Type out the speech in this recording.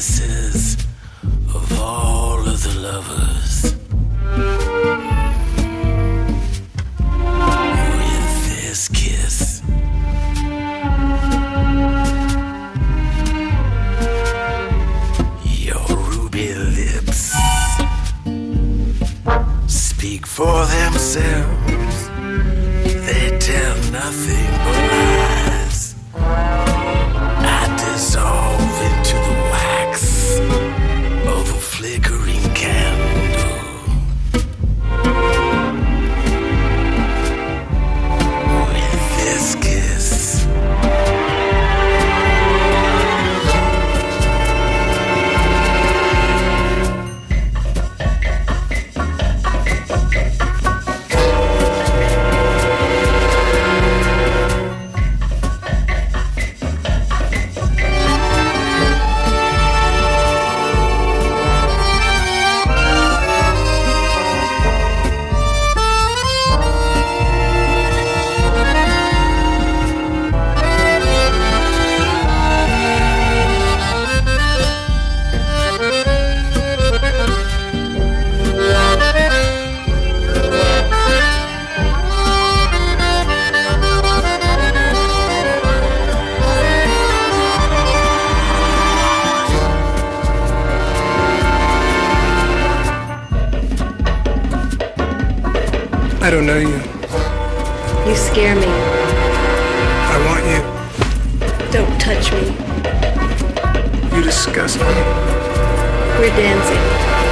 kisses of all of the lovers. With this kiss, your ruby lips speak for themselves. They tell nothing but lies. I dissolve into the wax of a flickering candle. With this kiss, I don't know you. You scare me. I want you. Don't touch me. You disgust me. We're dancing.